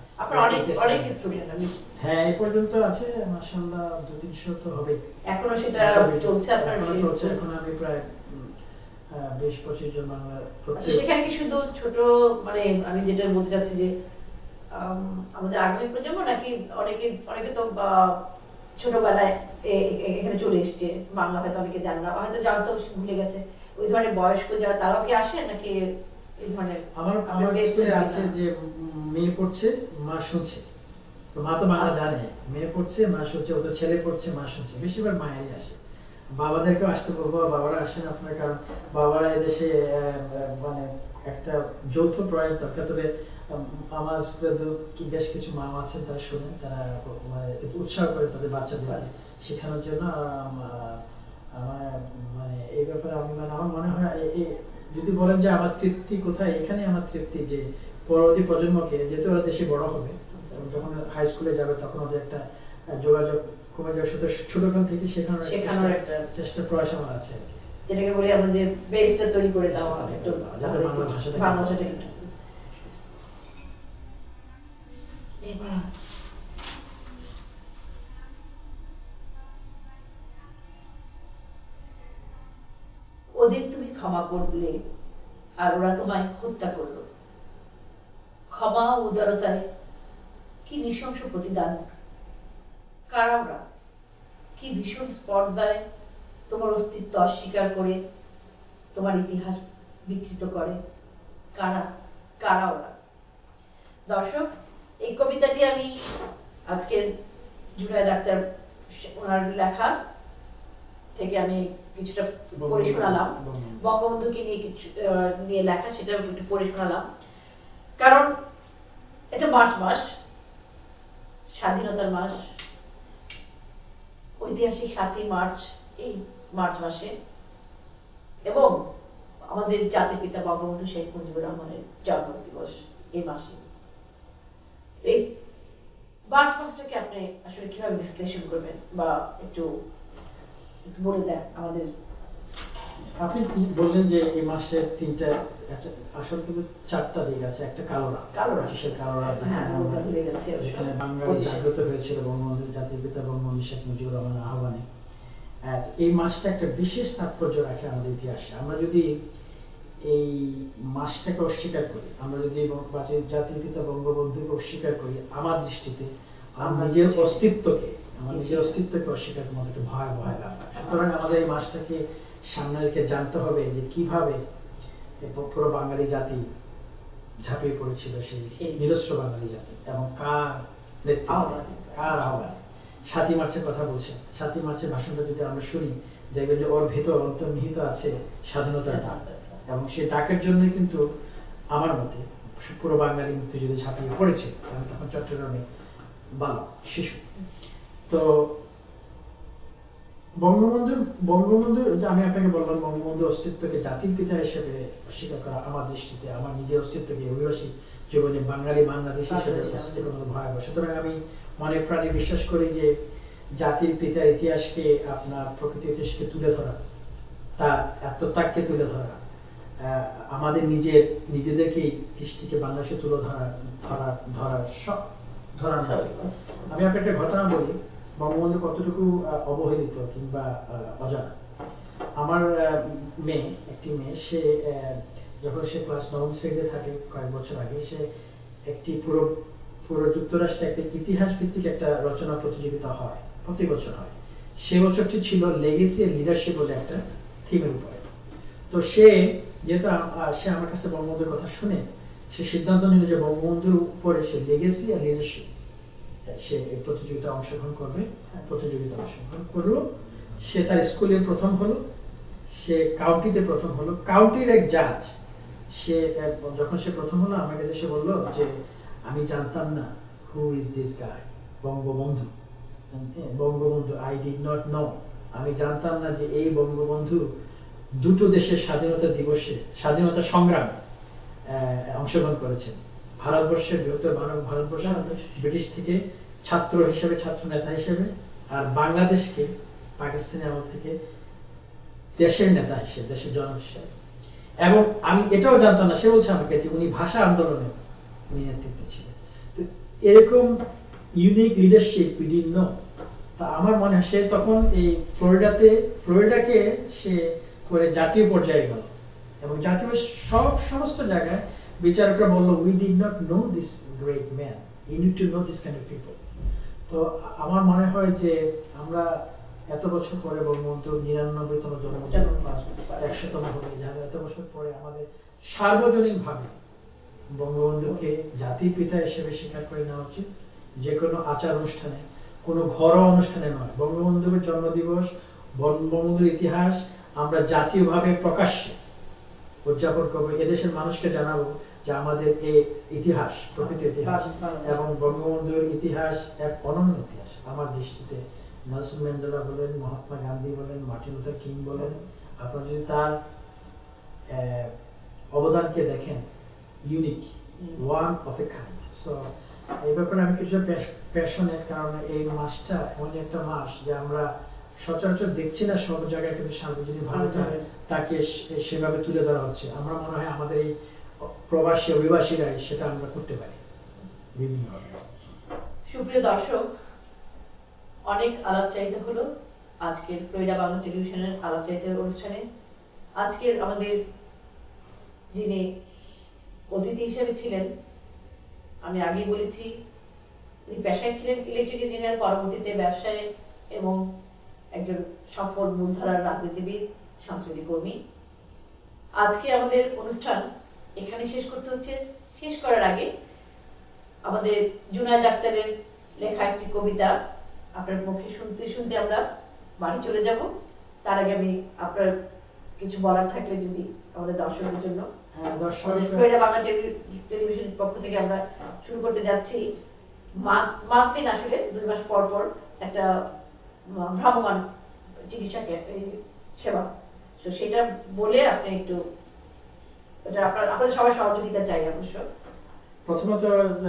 S2: হ্যাঁ এই পর্যন্ত আছে মাশাআল্লাহ 200-300 তো হবে
S1: এখনো, সেটা চলছে আপনার?
S2: চলছে। এখন আমি প্রায় 20-25 জন বাংলা।
S1: সেখানে কি শুধু ছোট, মানে আমি যেটা বলতে চাচ্ছি যে আমাদের আগামী প্রজন্ম নাকি অনেকে তো ছোটবেলায় এখানে চলে এসছে, বাংলা হয়তো অনেকে জানে না, হয়তো জানতেও ভুলে গেছে, ওই ধরনের বয়স্ক যারা তারাও কি আসে নাকি এই ধরনের?
S2: আমার স্কুলে আছে যে মেয়ে পড়ছে মা শুনছে, তো মা তো বাংলা জানে, মেয়ে পড়ছে মা শুনছে, ও তো ছেলে পড়ছে মা শুনছে, বেশিরভাগ মায়েরই আসে। বাবাদেরকেও আসতে বলবো, বাবারা আসেন আপনার, কারণ বাবারা এদেশে মানে একটা যৌথ প্রয়াস দরকার। তবে আমার স্কুলে বেশ কিছু মা আছেন, তারা শোনেন, তারা মানে উৎসাহ করে তাদের বাচ্চাদের শেখানোর জন্য। আমার মানে এই ব্যাপারে আমি মানে আমার মনে হয় যদি বলেন যে আমার তৃপ্তি কোথায়, এখানে আমার তৃপ্তি যে পরবর্তী প্রজন্মকে, যেহেতু ওরা দেশে বড় হবে, যখন হাই স্কুলে যাবে তখন ওদের একটা যোগাযোগ কমে যাওয়ার সাথে ছোটখান থেকে শেখানোর একটা চেষ্টা প্রয়াস আমার আছে,
S1: যেটাকে বলি আমরা যে বেসটা তৈরি করে দেওয়া একটু বাংলা ভাষাটা একটু। এবার ওদের তুমি ক্ষমা করলে আর ওরা তোমায় হত্যা করলো, ক্ষমা ও উদারতায় কি নৃশংস প্রতিদান, কারা ওরা, কি ভীষণ স্পর্ধায় তোমার অস্তিত্ব অস্বীকার করে তোমার ইতিহাস বিকৃত করে, কারা ওরা? দর্শক, এই কবিতাটি আমি আজকের জুরায়েদ আক্তার ওনার লেখা থেকে আমি কিছুটা পড়ে শোনালাম, বঙ্গবন্ধুকে নিয়ে লেখা, সেটা একটু পড়ে শোনালাম। কারণ এটা মার্চ মাস, স্বাধীনতার মাস, ঐতিহাসিক 7ই মার্চ এই মার্চ মাসে, এবং আমাদের জাতির পিতা বঙ্গবন্ধু শেখ মুজিবুর রহমানের জন্ম দিবস এই মাসে। এই মার্চ মাসটাকে আপনি আসলে কিভাবে বিশ্লেষণ করবেন বা একটু বলে দেন আমাদের?
S2: আপনি বললেন যে এই মাসের আসলে কিন্তু 4টা দিক আছে। একটা কালো রাত, যেখানে বাঙালি জাগ্রত হয়েছিল বঙ্গবন্ধু জাতির পিতা বঙ্গবন্ধু শেখ মুজিবুর রহমানের আহ্বানে। এই মাসটা একটা বিশেষ তাৎপর্য রাখে আমাদের ইতিহাসে। আমরা যদি এই মাসটাকে অস্বীকার করি, আমরা যদি জাতির পিতা বঙ্গবন্ধুকে অস্বীকার করি, আমার দৃষ্টিতে আমার নিজের অস্তিত্বকে অস্বীকার করার মতো একটা ভয়াবহ ব্যাপার। সুতরাং আমাদের এই মাসটাকে সামনে রেখে জানতে হবে যে কিভাবে পুরো বাঙালি জাতি ঝাঁপিয়ে পড়েছিল সেই নিরস্ত্র বাঙালি জাতি, এবং কার আহ্বানে 7ই মার্চের কথা বলছেন। 7ই মার্চের ভাষণটা যদি আমরা শুনি, দেখবেন যে ওর ভিতর অন্তর্নিহিত আছে স্বাধীনতার ডাক, এবং সেই ডাকের জন্য কিন্তু আমার মতে পুরো বাঙালি মুক্তিযুদ্ধে ঝাঁপিয়ে পড়েছে। আমি তখন চট্টগ্রামে বালক শিশু। তো বঙ্গবন্ধু বঙ্গবন্ধু যে আমি আপনাকে বললাম, বঙ্গবন্ধু অস্তিত্বকে জাতির পিতা হিসেবে স্বীকার করা আমার দৃষ্টিতে আমার নিজের অস্তিত্বকে অভিবাসী জীবনে বাঙালি বাংলাদেশ হিসেবে ভয়াবহ। সুতরাং আমি মনে প্রাণে বিশ্বাস করি যে জাতির পিতার ইতিহাসকে, আপনার প্রকৃত ইতিহাসকে তুলে ধরা, তার আত্মত্যাগকে তুলে ধরা, আমাদের নিজেদেরকে দৃষ্টিকে বাংলাদেশে তুলে ধরার নয়। আমি আপনাকে একটা ঘটনা বলি, বঙ্গবন্ধু কতটুকু অবহেলিত কিংবা অজানা। আমার একটি মেয়ে, সে যখন সে ক্লাস 9 শ্রেণীতে থাকে, কয়েক বছর আগে সে একটি পুরো যুক্তরাষ্ট্রে একটা ইতিহাস ভিত্তিক একটা রচনা প্রতিযোগিতা হয়, প্রতি বছর হয়। সে বছরটি ছিল লেগেসি এন্ড লিডারশিপ বলে একটা থিমের উপরে। তো যেহেতু সে আমার কাছে বঙ্গবন্ধুর কথা শুনে, সে সিদ্ধান্ত নিল যে বঙ্গবন্ধুর উপরে সে লেগেসি আর লিডারশিপ সে প্রতিযোগিতা অংশগ্রহণ করবে। প্রতিযোগিতা অংশগ্রহণ করলো, সে তার স্কুলে প্রথম হলো, সে কাউন্টিতে প্রথম হলো। কাউন্টির এক জাজ, যখন সে প্রথম হলো, আমার কাছে সে বললো যে আমি জানতাম না who is this guy, Bangabandhu. Bangabandhu, I did not know, আমি জানতাম না যে এই বঙ্গবন্ধু দুটো দেশের স্বাধীনতা দিবসে, স্বাধীনতা সংগ্রামে অংশগ্রহণ করেছেন। ভারতবর্ষের বৃহত্তর ভারতবর্ষ ব্রিটিশ থেকে ছাত্র হিসেবে, ছাত্র নেতা হিসেবে, আর বাংলাদেশকে পাকিস্তানি আমল থেকে দেশের নেতা হিসেবে, দেশের জনক হিসেবে। এবং আমি এটাও জানতাম না, সে বলছে আমাকে যে উনি ভাষা আন্দোলনে উনি নেতৃত্বে ছিলেন। তো এরকম unique leadership we didn't know. তা আমার মনে হয় সে তখন এই ফ্লোরিডাকে সে করে জাতীয় পর্যায়ে গেল, এবং জাতীয় সমস্ত জায়গায় বিচারকরা বললো we did not know this great man, you need to know this kind of people. তো আমার মনে হয় যে আমরা এত বছর পরে বঙ্গবন্ধু 99তম জন্মদিন, 100তম হবে, যারা এত বছর পরে আমাদের সার্বজনীনভাবে বঙ্গবন্ধুকে জাতির পিতা হিসেবে স্বীকার করে নেওয়া উচিত। যে কোনো আচার অনুষ্ঠানে, কোনো ঘরোয়া অনুষ্ঠানে নয়, বঙ্গবন্ধুর জন্মদিবস, বঙ্গবন্ধুর ইতিহাস আমরা জাতীয়ভাবে প্রকাশ্যে উদযাপন করবো। এদেশের মানুষকে জানাবো যে আমাদের এই ইতিহাস, প্রকৃত ইতিহাস এবং বঙ্গবন্ধুর ইতিহাস এক অনন্য ইতিহাস। আমার দৃষ্টিতে নেলসন ম্যান্ডেলা বলেন, মহাত্মা গান্ধী বলেন, মার্টিন লুথার কিং বলেন, আপনারা যদি তার অবদানকে দেখেন, unique, one of a kind. So এই ব্যাপারে আমি কিছু প্যাশনের কারণে এই মাসটা এমন একটা মাস যে আমরা সচরাচর দেখছি না সব জায়গায়, কিন্তু সার্বজনীন ভাবে তাকে সেভাবে তুলে ধরা হচ্ছে। আমরা মনে হয় আমাদের এই প্রবাসী অভিবাসীরাই সেটা আমরা করতে পারি বিভিন্নভাবে।
S1: সুপ্রিয় দর্শক, অনেক আলাপচারিতা হলো আজকের ফ্লোরিডা বাংলা টেলিভিশনের আলাপচারিতার অনুষ্ঠানে। আজকের আমাদের যিনি অতিথি হিসেবে ছিলেন, আমি আগেই বলেছি, উনি পেশায় ছিলেন ইলেকট্রিক ইঞ্জিনিয়ার, পরবর্তীতে ব্যবসায় এবং একজন সফল মূলধারার রাজনীতিবিদ, সাংস্কৃতিক কর্মী। আজকে আমাদের অনুষ্ঠান এখানে শেষ করতে হচ্ছে। শেষ করার আগে আমাদের জুনায়েদ আক্তারের লেখা একটি কবিতা আপনার মুখে শুনতে শুনতে আমরা বাড়ি চলে যাব। তার আগে আমি আপনার কিছু বলার থাকলে যদি আমাদের দর্শকদের জন্য। ফ্লোরিডা বাংলা টেলিভিশনের পক্ষ থেকে আমরা শুরু করতে যাচ্ছি মান্থলি, আসলে 2 মাস পর পর একটা ভ্রাম্যমাণ চিকিৎসা সেবা। তো সেটা বলে আপনি একটু, এটা আপনাদের সবাই সহযোগিতা চাই অবশ্য।
S2: প্রথমত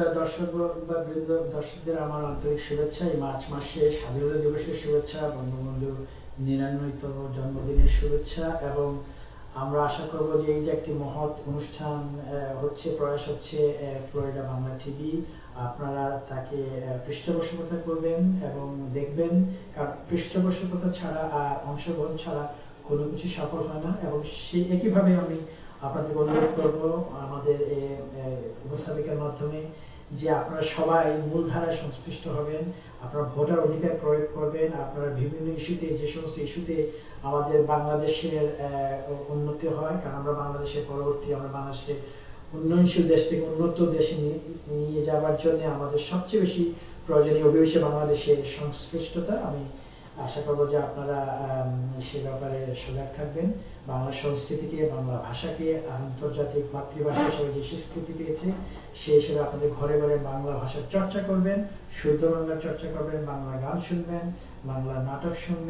S2: দর্শকদের আমার আন্তরিক শুভেচ্ছা, এই মার্চ মাসে স্বাধীনতা দিবসের শুভেচ্ছা, বঙ্গবন্ধুর 99তম জন্মদিনের শুভেচ্ছা। এবং আমরা আশা করব যে এই যে একটি মহৎ অনুষ্ঠান হচ্ছে, প্রয়াস হচ্ছে ফ্লোরিডা বাংলা টিভি, আপনারা তাকে পৃষ্ঠপোষকতা করবেন এবং দেখবেন, কারণ পৃষ্ঠপোষকতা ছাড়া আর অংশগ্রহণ ছাড়া কোনো কিছু সফল হয় না। এবং সেই একইভাবে আমি আপনাদের অনুরোধ করব আমাদের উপস্থাপিকার মাধ্যমে যে আপনারা সবাই মূলধারায় সংশ্লিষ্ট হবেন, আপনারা ভোটার অধিকার প্রয়োগ করবেন, আপনারা বিভিন্ন ইস্যুতে, যে সমস্ত ইস্যুতে আমাদের বাংলাদেশের উন্নতি হয়, কারণ আমরা বাংলাদেশের পরবর্তী, আমরা বাংলাদেশের উন্নয়নশীল দেশ থেকে উন্নত দেশে নিয়ে যাওয়ার জন্য আমাদের সবচেয়ে বেশি প্রয়োজনীয় অভিবাসী বাংলাদেশের সংশ্লিষ্টতা। আমি আশা করবো যে আপনারা সে ব্যাপারে সজাগ থাকবেন। বাংলা সংস্কৃতিকে, বাংলা ভাষাকে আন্তর্জাতিক মাতৃভাষা হিসেবে যে স্বীকৃতি পেয়েছে, সেই হিসেবে আপনাদের ঘরে ঘরে বাংলা ভাষার চর্চা করবেন, শুদ্ধ বাংলার চর্চা করবেন, বাংলা গান শুনবেন, বাংলা নাটক শুনবেন,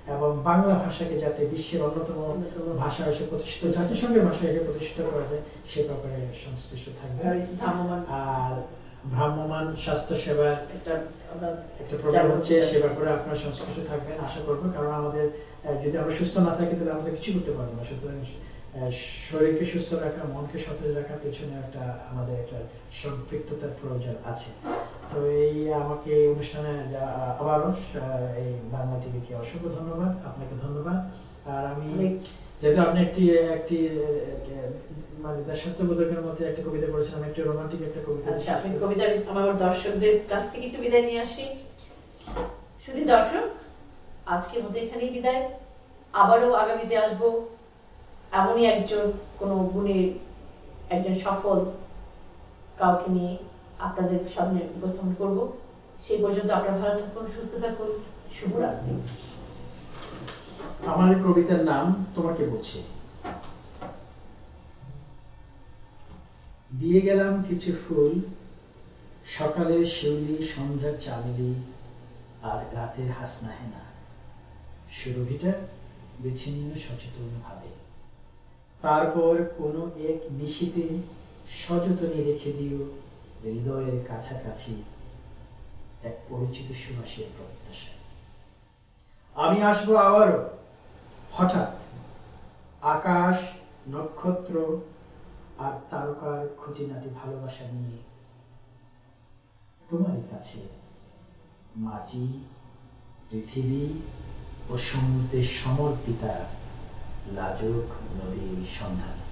S2: এবং বাংলা ভাষাকে যাতে বিশ্বের অন্যতম ভাষা হিসেবে প্রতিষ্ঠিত, জাতিসংঘের ভাষা হিসেবে প্রতিষ্ঠিত করা যায় সে ব্যাপারে সংশ্লিষ্ট থাকবে। আর ভ্রাম্যমাণ স্বাস্থ্য সেবার একটা প্রোগ্রাম হচ্ছে, সে ব্যাপারে আপনারা সংশ্লিষ্ট থাকবেন আশা করবো, কারণ আমাদের যদি আমরা সুস্থ না থাকি তাহলে আমাদের কিছু করতে পারবো না। সুতরাং শরীরকে সুস্থ রাখা, মনকে সতেজ রাখার পেছনে আমাদের একটা সম্পৃক্ততার প্রয়োজন আছে। তো এই আমাকে এই অনুষ্ঠানে আবারও এই বাংলা টিভিকে অসংখ্য ধন্যবাদ, আপনাকে ধন্যবাদ। আর আমি যেহেতু আপনি একটি মানে দেশাত্মবোধকের মধ্যে একটা কবিতা পড়েছেন, আমি একটি রোমান্টিক একটা কবিতা।
S1: আচ্ছা, আপনি কবিতা আমার দর্শকদের কাছ থেকে একটু বিদায় নিয়ে আসি। শুধু দর্শক, আজকের মতো এখানেই বিদায়। আবারও আগামীতে আসবো এমনই একজন কোনো গুণের একজন সফল কাউকে নিয়ে আপনাদের সামনে উপস্থাপন করব। সেই পর্যন্ত আপনারা ভালো থাকুন, সুস্থ থাকুন, শুভরাত্রি।
S2: আমার কবিতার নাম তোমাকে বলছি। দিয়ে গেলাম কিছু ফুল, সকালের শিউলি, সন্ধ্যার চামেলি, আর রাতের হাসনা হেনা, সুরভিটা বিচ্ছিন্ন সচেতন ভাবে। তারপর কোনো এক নিশীতে সযতনে রেখে দিও হৃদয়ের কাছাকাছি এক পরিচিত সুবাসের প্রত্যাশা। আমি আসবো আবারও হঠাৎ, আকাশ, নক্ষত্র আর তারকার খুঁটিনাটি ভালোবাসা নিয়ে তোমারই কাছে, মাটি, পৃথিবী ও সমুদ্রের সমর্পিতা লাজুক নদীর সন্ধানে।